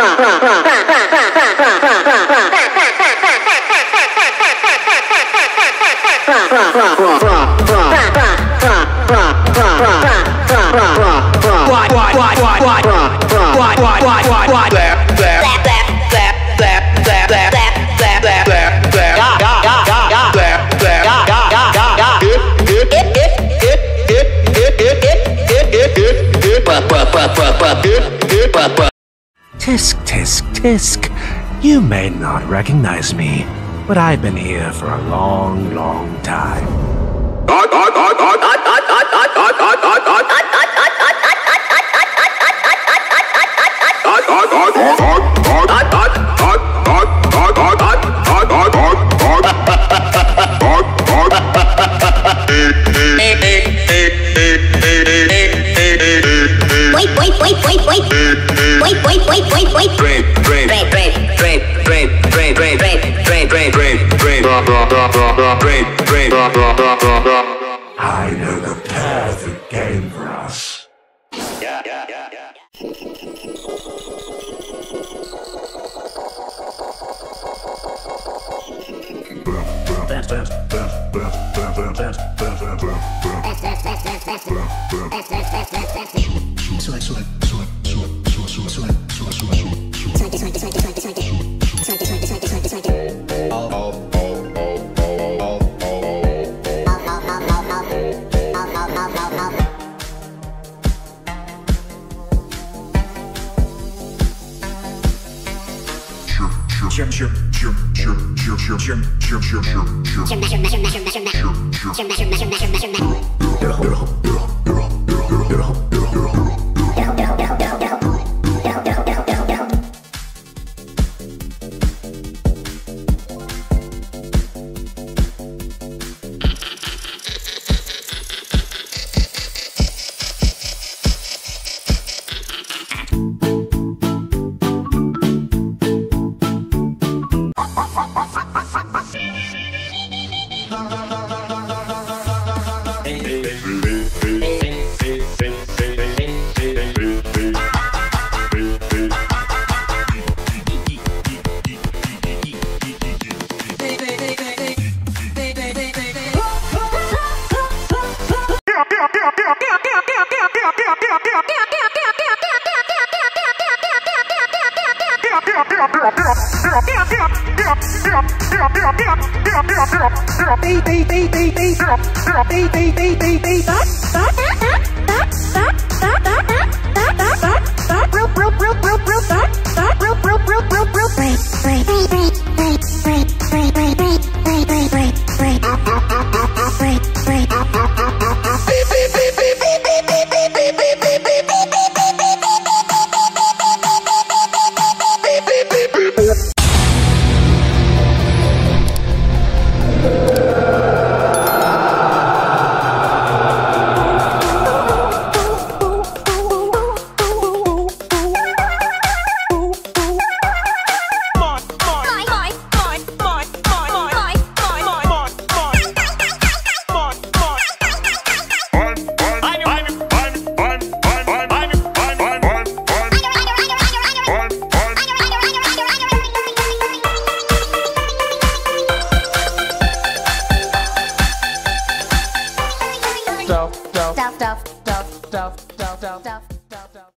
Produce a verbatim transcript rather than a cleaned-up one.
Tisk, tisk, tisk. You may not recognize me, but I've been here for a long, long time. Wait, wait, wait, wait, wait. Wait, wait, wait, wait, wait. Brain, brain, brain, brain, brain, brain, brain, brain, brain, brain, brain, brain, brain, brain, brain. I know the perfect game for us. Yeah, yeah, yeah, yeah. Fast, fast, fast, fast, fast, fast, fast, fast, fast. Swag, swag, swag, swag, swag, swag, swag, swag, swag, swag. Shim, shim, shim, shim, shim, shim, shim, shim, shim, Stuff, stuff, stuff, stuff, stuff, stuff, stuff, stuff, stuff, stuff.